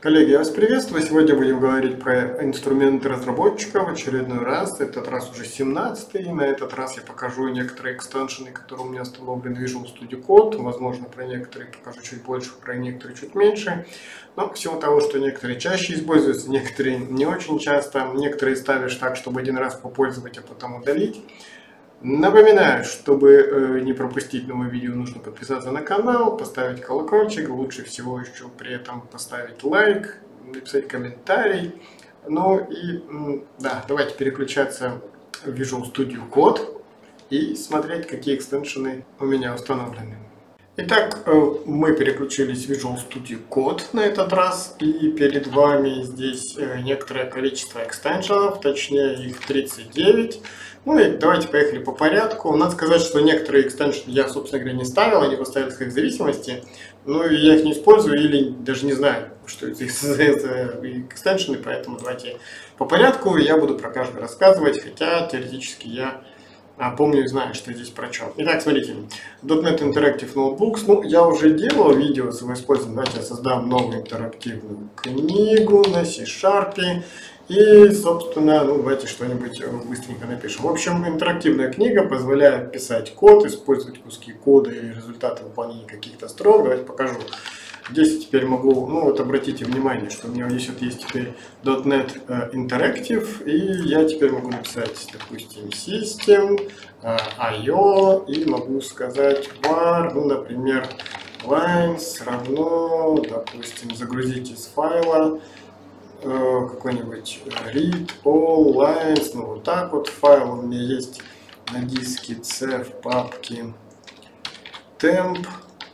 Коллеги, я вас приветствую. Сегодня будем говорить про инструменты разработчика в очередной раз. Этот раз уже 17-й. На этот раз я покажу некоторые экстеншены, которые у меня установлены в Visual Studio Code. Возможно, про некоторые покажу чуть больше, про некоторые чуть меньше. Но в силу того, что некоторые чаще используются, некоторые не очень часто. Некоторые ставишь так, чтобы один раз попользовать, а потом удалить. Напоминаю, чтобы не пропустить новые видео, нужно подписаться на канал, поставить колокольчик, лучше всего еще при этом поставить лайк, написать комментарий. Ну и да, давайте переключаться в Visual Studio Code и смотреть, какие экстеншены у меня установлены. Итак, мы переключились в Visual Studio Code на этот раз, и перед вами здесь некоторое количество экстеншенов, точнее их 39. Ну и давайте поехали по порядку. Надо сказать, что некоторые экстеншены я, собственно говоря, не ставил, они поставили в своих зависимости, но я их не использую или даже не знаю, что это за экстеншены, поэтому давайте по порядку, я буду про каждый рассказывать, хотя теоретически я помню и знаю, что здесь про что. Итак, смотрите, .NET Interactive Notebooks. Ну, я уже делал видео с его использованием. Давайте я создам новую интерактивную книгу на C#. И, собственно, давайте что-нибудь быстренько напишем. В общем, интерактивная книга позволяет писать код, использовать куски кода или результаты выполнения каких-то строк. Давайте покажу. Здесь я теперь могу, обратите внимание, что у меня здесь вот есть теперь .NET Interactive, и я теперь могу написать, допустим, System, IO, и могу сказать var, например, lines равно, допустим, загрузить из файла какой-нибудь read all lines, вот так вот. Файл у меня есть на диске C в папке temp.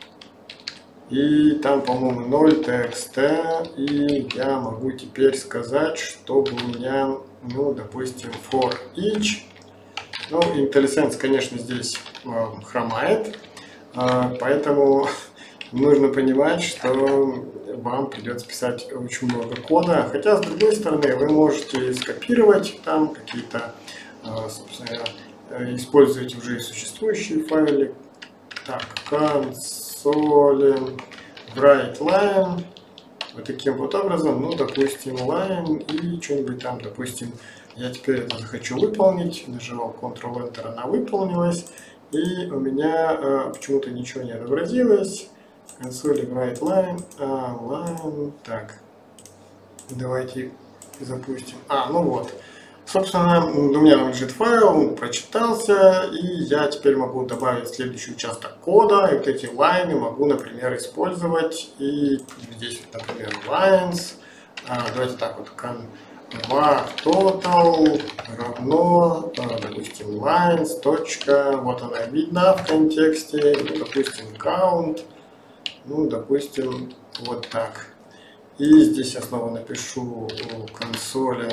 И там, по-моему, 0 txt, и я могу теперь сказать, чтобы у меня, допустим, for each. IntelliSense, конечно, здесь хромает, поэтому нужно понимать, что вам придется писать очень много кода. Хотя, с другой стороны, вы можете скопировать там какие-то, собственно, использовать уже существующие файлы. Так, console write line, вот таким вот образом, допустим, line и что-нибудь там, допустим, я теперь это захочу выполнить, нажимал Ctrl-Enter, она выполнилась, и у меня почему-то ничего не отобразилось. Console write line, line, так, давайте запустим, вот. Собственно, у меня там лежит файл, он прочитался, и я теперь могу добавить следующий участок кода, и вот эти лайны могу, например, использовать, и здесь, например, lines, давайте так вот, var total равно, допустим, lines, точка, вот она видна в контексте, допустим, count, допустим, вот так. И здесь я снова напишу у консоли,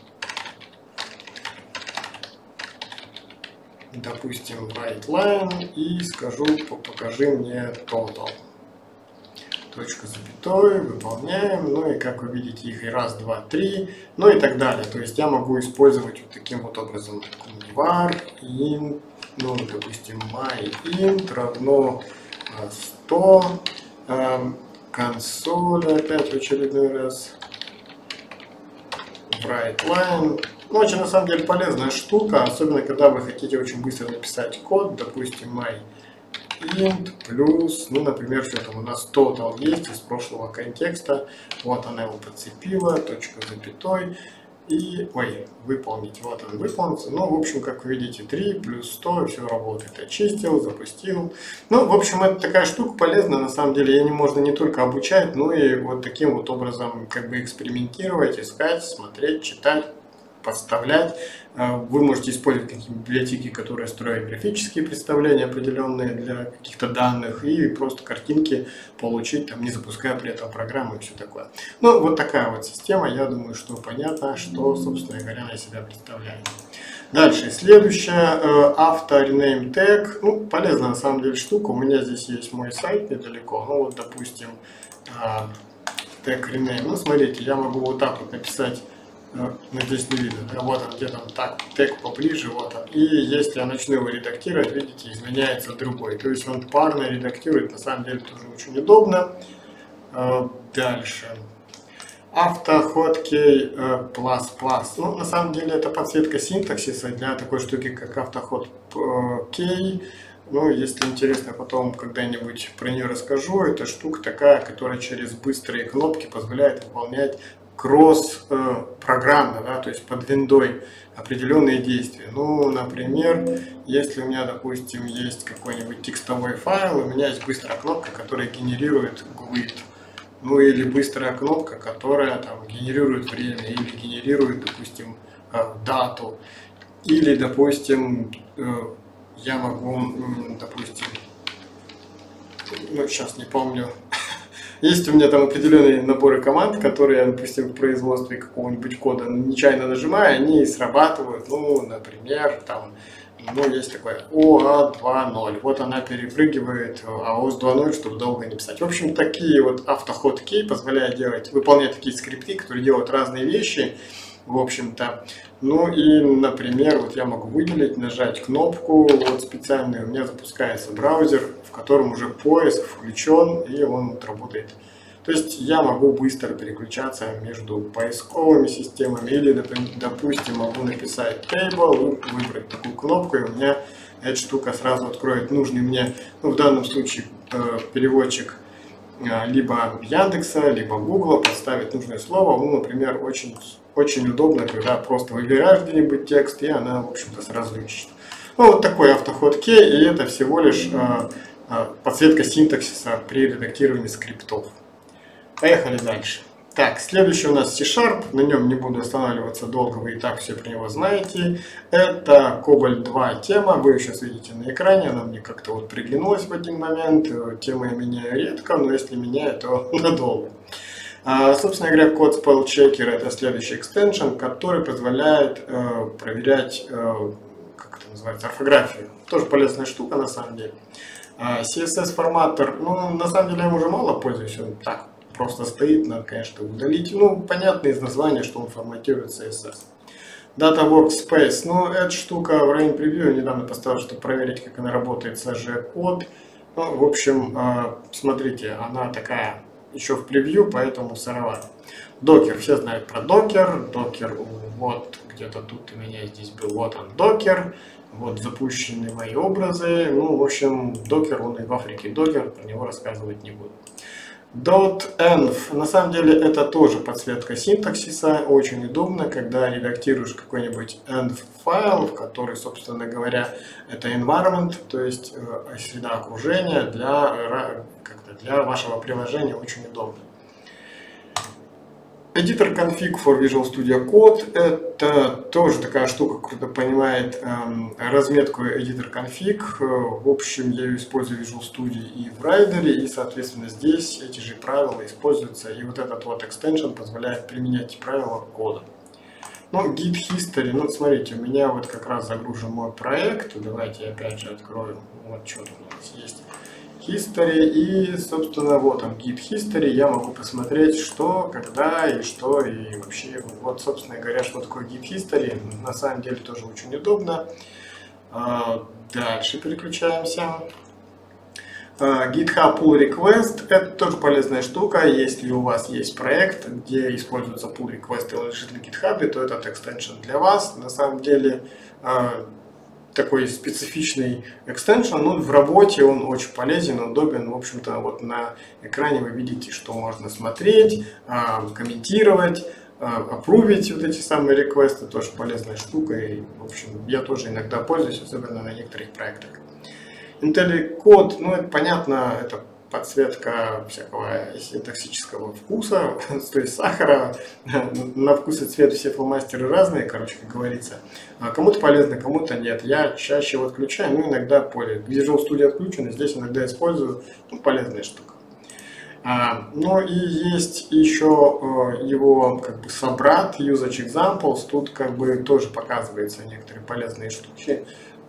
допустим, write line и скажу, покажи мне total. Точка запятой, выполняем, и как вы видите, их и раз, два, три, и так далее. То есть я могу использовать вот таким вот образом var int, допустим, myInt равно 100, консоль опять в очередной раз, write line. Очень на самом деле полезная штука, особенно когда вы хотите очень быстро написать код, допустим, myInt плюс, например, что там у нас total есть из прошлого контекста, вот она его подцепила, точка запятой, и, выполнить, вот он выполнится, в общем, как вы видите, 3 плюс 100, все работает, очистил, запустил, в общем, это такая штука полезная, на самом деле, ей можно не только обучать, но и вот таким вот образом, экспериментировать, искать, смотреть, читать, подставлять. Вы можете использовать какие-то библиотеки, которые строят графические представления определенные для каких-то данных, и просто картинки получить, не запуская при этом программу и все такое. Вот такая вот система. Я думаю, что понятно, что, собственно говоря, она из себя представляет. Дальше, следующая, auto rename tag. Полезная на самом деле штука. У меня здесь есть мой сайт недалеко. Допустим, tag rename. Смотрите, я могу вот так вот написать. Здесь не видно, вот он где-то так, тег поближе, вот он. И если я начну его редактировать, видите, изменяется другой. То есть он парно редактирует, на самом деле тоже очень удобно. Дальше. Автоход-кей плюс. Ну, на самом деле это подсветка синтаксиса для такой штуки, как автоход-кей. Ну, если интересно, потом когда-нибудь про нее расскажу. Это штука такая, которая через быстрые кнопки позволяет выполнять кросс-программно, да, то есть под виндой определенные действия. Ну, например, если у меня, допустим, есть какой-нибудь текстовой файл, у меня есть быстрая кнопка, которая генерирует GUID. Ну, или быстрая кнопка, которая там генерирует время, или генерирует, допустим, дату. Или, допустим, я могу, допустим, ну, сейчас не помню. Есть у меня там определенные наборы команд, которые я, допустим, в производстве какого-нибудь кода нечаянно нажимаю, они срабатывают, ну, например, там, ну, есть такое OA 2.0, вот она перепрыгивает AOS 2.0, чтобы долго не писать. В общем, такие вот автоход-кей позволяют выполнять такие скрипты, которые делают разные вещи, в общем-то. Ну и, например, вот я могу выделить, нажать кнопку вот специальную, у меня запускается браузер, в котором уже поиск включен, и он вот работает. То есть я могу быстро переключаться между поисковыми системами, или, допустим, могу написать table, выбрать такую кнопку, и у меня эта штука сразу откроет нужный мне, ну, в данном случае переводчик либо Яндекса, либо Гугла, подставить нужное слово. Ну, например, очень удобно, когда просто выбираешь где-нибудь текст, и она, в общем-то, сразу ищет. Ну, вот такой автоход-кей, и это всего лишь подсветка синтаксиса при редактировании скриптов. Поехали дальше. Так, следующий у нас C-Sharp, на нем не буду останавливаться долго, вы и так все про него знаете. Это Cobalt 2 тема, вы ее сейчас видите на экране, она мне как-то вот приглянулась в один момент. Темы я меняю редко, но если меняю, то надолго. Собственно говоря, код Spell Checker — это следующий экстеншн, который позволяет проверять, как это называется, орфографию. Тоже полезная штука на самом деле. CSS-форматор, ну, на самом деле я им уже мало пользуюсь, он так просто стоит, надо, конечно, удалить. Ну, понятно из названия, что он форматирует CSS. Data Workspace, ну, эта штука в районе превью я недавно поставил, чтобы проверить, как она работает с AG-код. Ну, в общем, смотрите, она такая еще в превью, поэтому сыровато. Докер, все знают про докер. Докер, вот где-то тут у меня здесь был, вот он, докер. Вот запущены мои образы. Ну, в общем, докер, он и в Африке докер, про него рассказывать не буду. .env, на самом деле это тоже подсветка синтаксиса, очень удобно, когда редактируешь какой-нибудь env файл, в который, собственно говоря, это environment, то есть среда окружения для вашего приложения, очень удобно. Editor Config for Visual Studio Code — это тоже такая штука, которая понимает разметку Editor Config. В общем, я ее использую в Visual Studio и в Rider, и, соответственно, здесь эти же правила используются. И вот этот вот экстеншн позволяет применять эти правила к коду. Ну, Git History, ну, смотрите, у меня вот как раз загружен мой проект. Давайте я опять же открою, вот что тут у нас есть. History, и, собственно, вот он, Git History, я могу посмотреть, что, когда и что, и вообще, вот, собственно говоря, что такое Git History, на самом деле тоже очень удобно. Дальше переключаемся. GitHub Pull Request — это тоже полезная штука. Если у вас есть проект, где используется Pull Request и он лежит на GitHub, то этот экстеншн для вас. На самом деле, такой специфичный экстеншн, но в работе он очень полезен, удобен. В общем-то, вот на экране вы видите, что можно смотреть, комментировать, апрувить вот эти самые реквесты, тоже полезная штука. И, в общем, я тоже иногда пользуюсь, особенно на некоторых проектах. IntelliCode, ну, это понятно, это подсветка всякого синтаксического вкуса, то есть сахара. На вкус и цвет все фломастеры разные, короче, как говорится. Кому-то полезно, кому-то нет. Я чаще его отключаю, но иногда пользуюсь. Visual Studio отключен, здесь иногда использую, ну, полезная штука. Ну и есть еще его как бы собрат Usage Examples, тут как бы тоже показываются некоторые полезные штуки.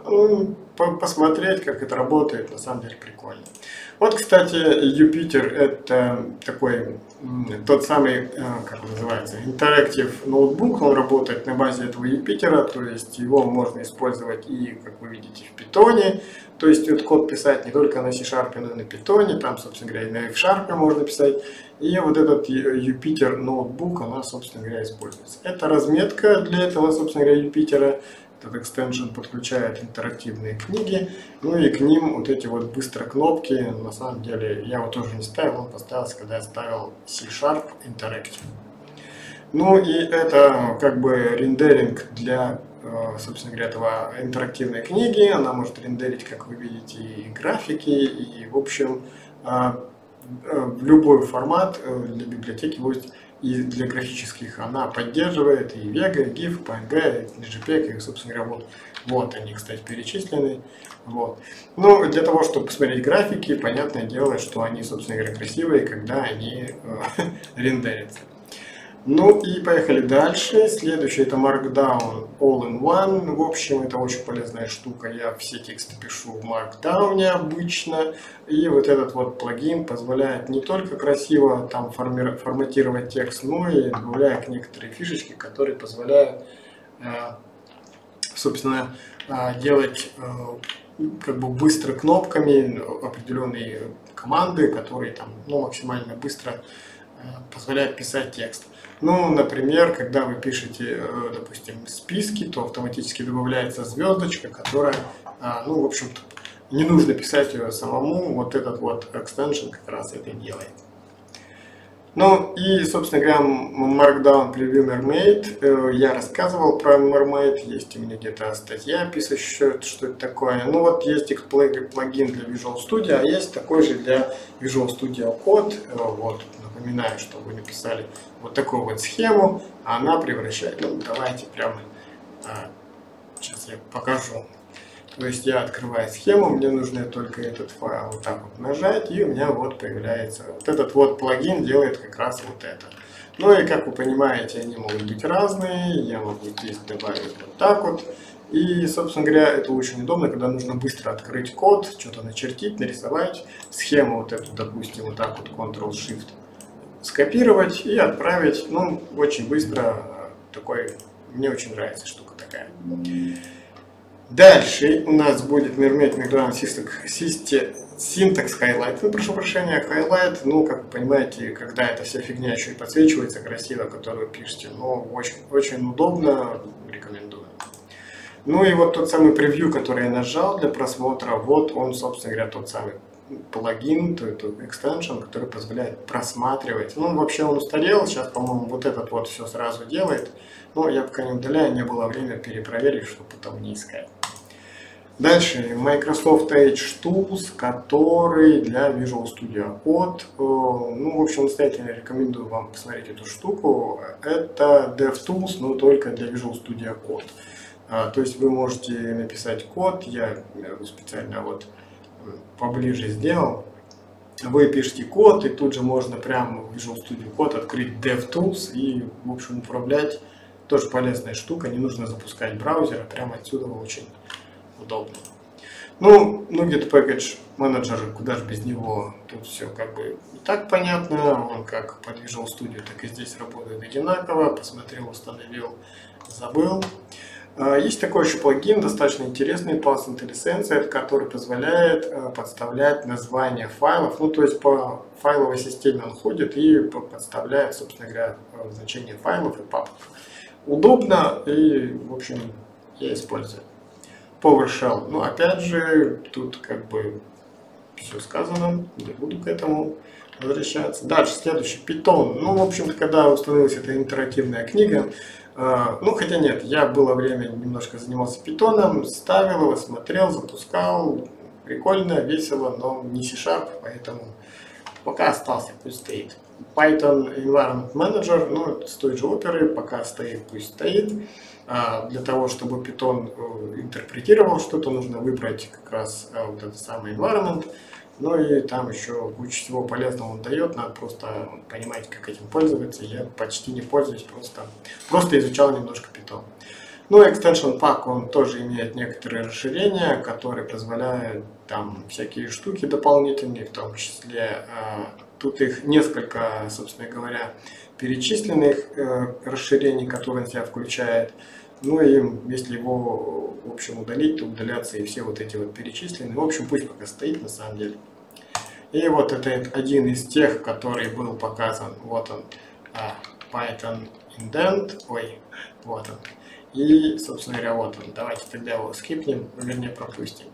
посмотреть, как это работает, на самом деле прикольно. Вот, кстати, Юпитер — это такой, тот самый, как он называется, Interactive ноутбук, он работает на базе этого Юпитера, то есть его можно использовать и, как вы видите, в Питоне, то есть вот код писать не только на C-Sharp, но и на Питоне, там, собственно говоря, и на F-Sharp можно писать, и вот этот Юпитер ноутбук, она, собственно говоря, используется. Это разметка для этого, собственно говоря, Юпитера. Этот экстеншн подключает интерактивные книги, ну и к ним вот эти вот быстрые кнопки, на самом деле я его тоже не ставил, он поставился, когда я ставил C-Sharp Interactive. Ну и это как бы рендеринг для, собственно говоря, этого интерактивной книги, она может рендерить, как вы видите, и графики, и в общем в любой формат для библиотеки есть. И для графических она поддерживает и Vega, и GIF, PNG, и JPEG, и, собственно говоря, вот они, кстати, перечислены. Вот. Ну, для того, чтобы посмотреть графики, понятное дело, что они, собственно говоря, красивые, когда они рендерятся. Ну и поехали дальше. Следующий — это Markdown All-in-One. В общем, это очень полезная штука. Я все тексты пишу в Markdown обычно. И вот этот вот плагин позволяет не только красиво там форматировать текст, но и добавляет некоторые фишечки, которые позволяют, собственно, делать как бы быстро кнопками определенные команды, которые там, ну, максимально быстро позволяют писать текст. Ну, например, когда вы пишете, допустим, списки, то автоматически добавляется звездочка, которая, ну, в общем-то, не нужно писать ее самому, вот этот вот экстеншн как раз это делает. Ну и, собственно говоря, Markdown Preview Mermaid, я рассказывал про Mermaid, есть у меня где-то статья, описывающая, что это такое. Ну вот есть плагин для Visual Studio, а есть такой же для Visual Studio Code. Вот, напоминаю, что вы написали вот такую вот схему, а она превращает, ну давайте прямо, сейчас я покажу. То есть я открываю схему, мне нужно только этот файл вот так вот нажать, и у меня вот появляется вот этот вот плагин делает как раз вот это. Ну и как вы понимаете, они могут быть разные, я могу здесь добавить вот так вот. И, собственно говоря, это очень удобно, когда нужно быстро открыть код, что-то начертить, нарисовать, схему вот эту, допустим, вот так вот Ctrl-Shift скопировать и отправить, ну, очень быстро, такой, мне очень нравится штука такая. Дальше у нас будет Mermaid Markdown Syntax Highlight. Ну, прошу прощения, Highlight, ну, как вы понимаете, когда эта вся фигня еще и подсвечивается красиво, которую вы пишете, но очень, очень удобно, рекомендую. Ну и вот тот самый превью, который я нажал для просмотра, вот он, собственно говоря, тот самый плагин, тот экстеншн, который позволяет просматривать. Ну, вообще он устарел, сейчас, по-моему, вот этот вот все сразу делает. Но я пока не удаляю, не было времени перепроверить, чтобы потом не искать. Дальше Microsoft Edge Tools, который для Visual Studio Code. Ну, в общем, настоятельно рекомендую вам посмотреть эту штуку. Это DevTools, но только для Visual Studio Code. То есть вы можете написать код, я специально вот поближе сделал. Вы пишете код, и тут же можно прямо в Visual Studio Code открыть DevTools и, в общем, управлять. Тоже полезная штука, не нужно запускать браузер, а прямо отсюда очень удобно. Ну, Git Package Manager, куда же без него, тут все как бы и так понятно, он как под Visual Studio, так и здесь работает одинаково, посмотрел, установил, забыл. Есть такой еще плагин, достаточно интересный, Path IntelliSense, который позволяет подставлять названия файлов, ну то есть по файловой системе он ходит и подставляет, собственно говоря, значение файлов и папок. Удобно и, в общем, я использую. PowerShell, ну опять же, тут как бы все сказано, не буду к этому возвращаться. Дальше, следующий, Python. Ну, в общем-то, когда установилась эта интерактивная книга, ну, хотя нет, я было время немножко занимался Python, ставил его, смотрел, запускал, прикольно, весело, но не C-Sharp, поэтому пока остался, пусть стоит. Python Environment Manager, ну, с той же оперы, пока стоит, пусть стоит. Для того, чтобы Python интерпретировал что-то, нужно выбрать как раз вот этот самый environment. Ну и там еще куча всего полезного он дает, надо просто понимать, как этим пользоваться. Я почти не пользуюсь, просто изучал немножко Python. Ну, Extension Pack, он тоже имеет некоторые расширения, которые позволяют там всякие штуки дополнительные, в том числе тут их несколько, собственно говоря, перечисленных расширений, которые он себя включает. Ну и если его, в общем, удалить, то удалятся и все вот эти вот перечисленные. В общем, пусть пока стоит на самом деле. И вот это один из тех, который был показан. Вот он, Python Indent. Ой, вот он. И, собственно говоря, вот он. Давайте тогда его скипнем, вернее пропустим.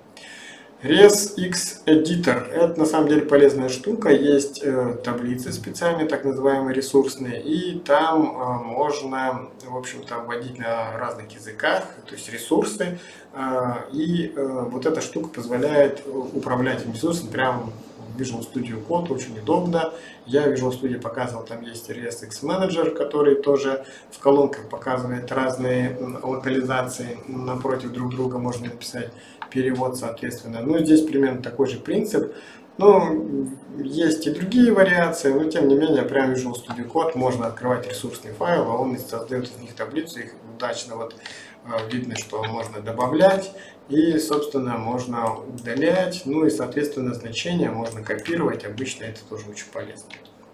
ResX Editor. Это на самом деле полезная штука. Есть таблицы специальные, так называемые ресурсные. И там можно, в общем-то, вводить на разных языках, то есть ресурсы. И вот эта штука позволяет управлять этими ресурсами прямо в Visual Studio Code. Очень удобно. Я в Visual Studio показывал, там есть ResX Manager, который тоже в колонках показывает разные локализации. Напротив друг друга можно написать перевод, соответственно. Ну, здесь примерно такой же принцип. Ну, есть и другие вариации, но тем не менее, прямо в Visual Studio Code можно открывать ресурсный файл, а он создает из них таблицу, их удачно вот видно, что можно добавлять и, собственно, можно удалять, ну и, соответственно, значения можно копировать, обычно это тоже очень полезно.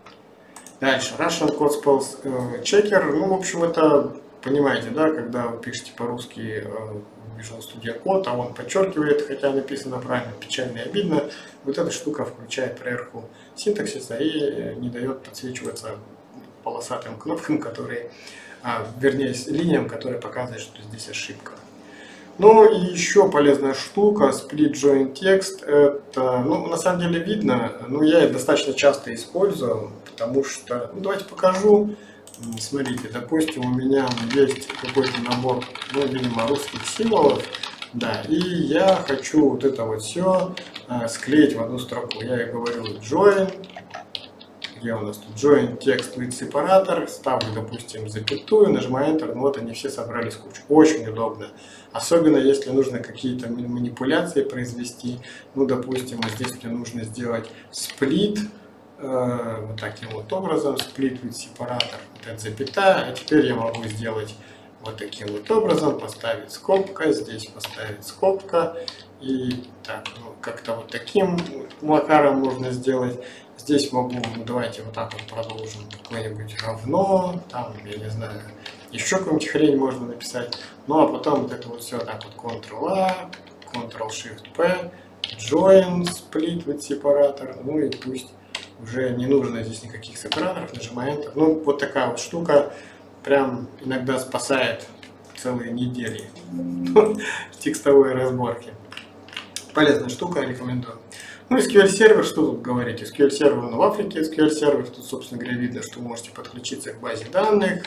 Дальше, Russian Code Spells Checker, ну, в общем, это, понимаете, да, когда вы пишете по-русски Visual Studio Code, а он подчеркивает, хотя написано правильно, печально и обидно, вот эта штука включает проверку синтаксиса и не дает подсвечиваться полосатым кнопкам, которые, вернее, линиям, которые показывают, что здесь ошибка. Ну и еще полезная штука, Split Join Text, это, ну, на самом деле видно, но я это достаточно часто использую, потому что, ну, давайте покажу. Смотрите, допустим, у меня есть какой-то набор, ну, видимо, русских символов, да, и я хочу вот это вот все склеить в одну строку. Я и говорю join, где у нас тут join text with separator, ставлю, допустим, запятую, нажимаю Enter, ну, вот они все собрались в кучу. Очень удобно. Особенно если нужно какие-то манипуляции произвести, ну, допустим, вот здесь мне нужно сделать split, вот таким вот образом, split with separator, вот это запятая, а теперь я могу сделать вот таким вот образом, поставить скобка, здесь поставить скобка, и так, ну, как-то вот таким макаром можно сделать. Здесь могу, ну, давайте вот так вот продолжим, какое-нибудь равно, там, я не знаю, еще какую-нибудь хрень можно написать, ну, а потом вот это вот все так вот Ctrl-A, Ctrl-Shift-P, join, split with separator, ну, и пусть уже не нужно здесь никаких сепараторов, нажимаем Enter. Ну, вот такая вот штука прям иногда спасает целые недели в текстовой разборке. Полезная штука, рекомендую. Ну, SQL сервер, что тут говорить? SQL сервер в Африке, SQL сервер, тут, собственно говоря, видно, что вы можете подключиться к базе данных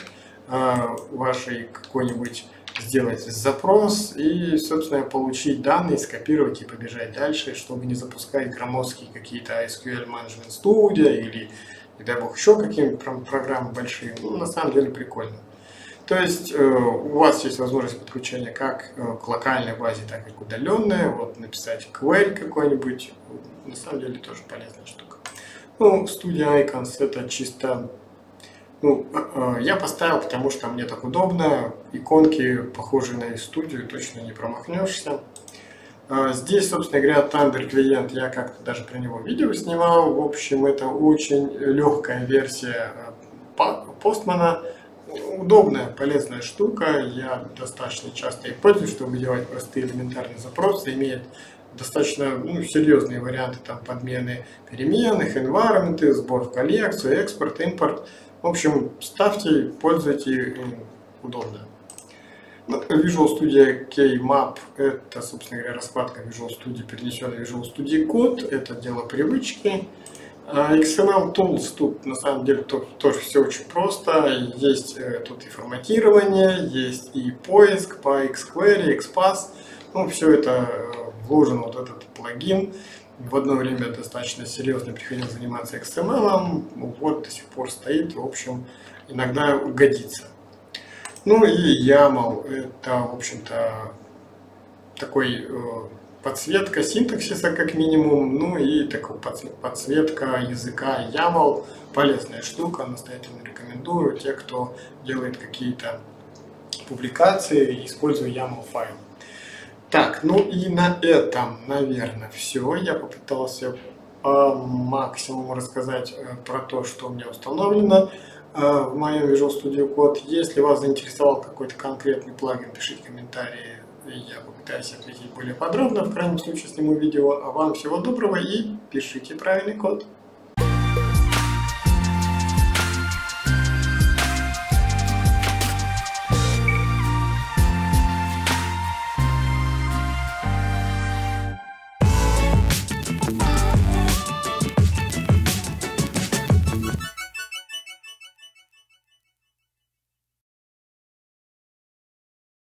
вашей какой-нибудь, сделать запрос и, собственно, получить данные, скопировать и побежать дальше, чтобы не запускать громоздкие какие-то SQL Management Studio или, не дай бог, еще какие-нибудь программы большие. Ну, на самом деле прикольно. То есть у вас есть возможность подключения как к локальной базе, так и к удаленной. Вот написать query какой-нибудь, на самом деле тоже полезная штука. Ну, Studio Icons это чисто... Ну, я поставил, потому что мне так удобно. Иконки, похожие на студию, точно не промахнешься. Здесь, собственно говоря, Thunder клиент, я как-то даже про него видео снимал. В общем, это очень легкая версия Postman. Удобная, полезная штука. Я достаточно часто их пользуюсь, чтобы делать простые элементарные запросы. Имеет достаточно, ну, серьезные варианты там подмены переменных, environment, сбор в коллекцию, экспорт, импорт. В общем, ставьте, пользуйтесь, удобно. Visual Studio K-Map – это, собственно говоря, раскладка Visual Studio, перенесенная в Visual Studio Code. Это дело привычки. XML Tools тут на самом деле тоже все очень просто. Есть тут и форматирование, есть и поиск по XQuery, XPath. Ну, все это вложен вот этот плагин. В одно время достаточно серьезно приходил заниматься XML, вот до сих пор стоит, в общем, иногда годится. Ну и YAML, это, в общем-то, такой подсветка синтаксиса как минимум, ну и такая подсветка языка YAML, полезная штука, настоятельно рекомендую. Те, кто делает какие-то публикации, используя YAML файл. Так, ну и на этом, наверное, все. Я попытался по максимуму рассказать про то, что у меня установлено в моем Visual Studio Code. Если вас заинтересовал какой-то конкретный плагин, пишите комментарии, я попытаюсь ответить более подробно. В крайнем случае сниму видео. А вам всего доброго и пишите правильный код.